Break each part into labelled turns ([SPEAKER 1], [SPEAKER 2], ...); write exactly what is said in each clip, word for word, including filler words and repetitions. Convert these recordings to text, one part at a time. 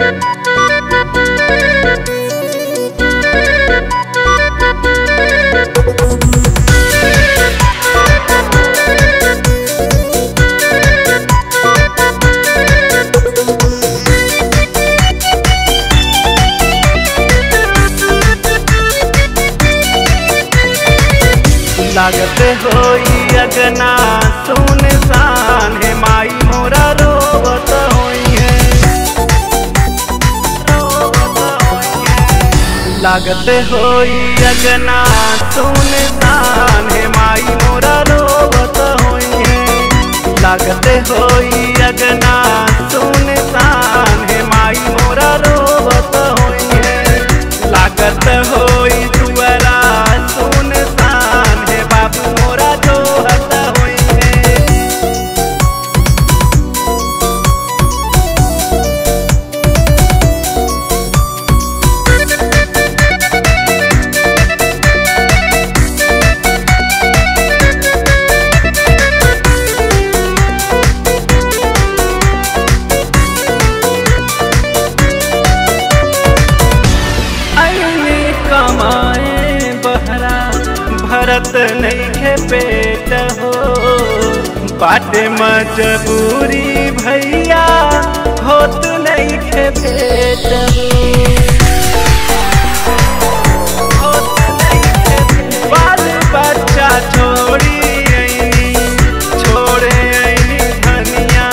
[SPEAKER 1] लागत होई अगना सुनसान है माई मोरा रोवत होई है, रोवत होई है। लागत होई अगना सुनसान है माई मोरा रोवत होई है। लागत होई अगना सुनसान है माई मोरा रोवत होई है। लागत होई दुआरा सुनसान है बाबू मोरा जोहत होई है। कमाए बहरा भरत नहीं है पेट हो, बाटे मजबूरी भैया होत नहीं है पेट हो, बाल बच्चा छोड़ी आईनी छोड़े आईनी धनिया,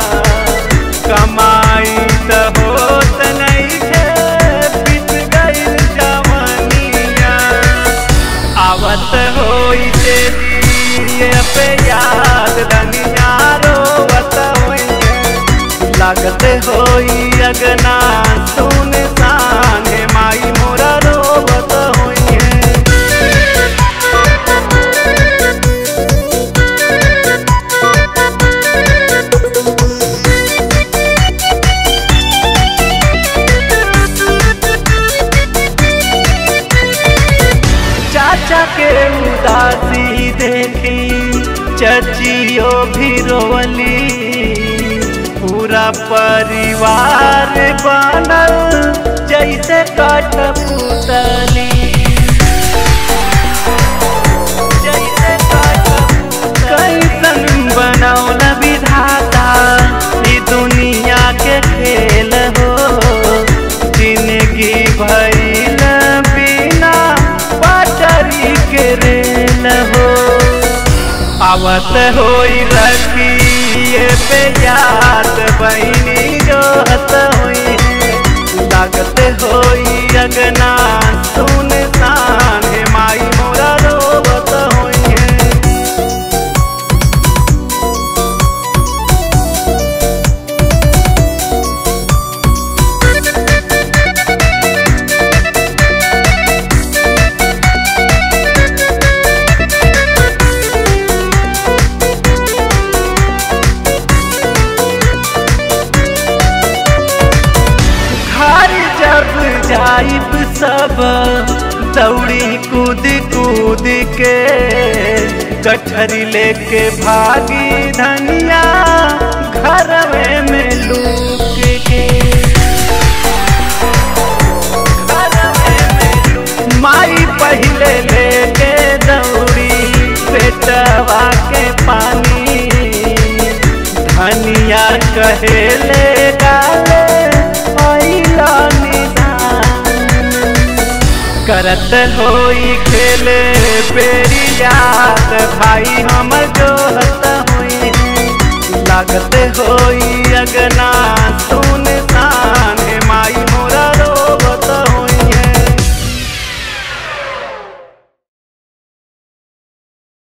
[SPEAKER 1] कमाई तो होत नहीं है बीत गई जवानिया। आवत होई तेरी पे याद धनिया रोवत होई है। लागत होई अगना सुनसान है माई मोरा रोवत होई है। चाचा के उदासी देखी चचियो भी रोवली, पूरा परिवार बनल जैसे कठपुतली, जैसे कठपुतली। कैसन बनौल विधाता ई दुनिया के खेल हो, जिंदगी भइल बिना पटरी के रेल हो। आवत होई रखिए पे याद बहिनी जोहत होई है। लागत होई अगना सुनसान है माई मोरा रोवत होई है। जाइब सब दौड़ी कूद कूद के, गठरी लेके भागी धनिया घर में लूक के, घर में लूक। माई पहले लेके दौड़ी पेटवा के पानी, धनिया कहेले गाले करत होई खेले बेरी याद भाई हमर जोहत होई है। लागत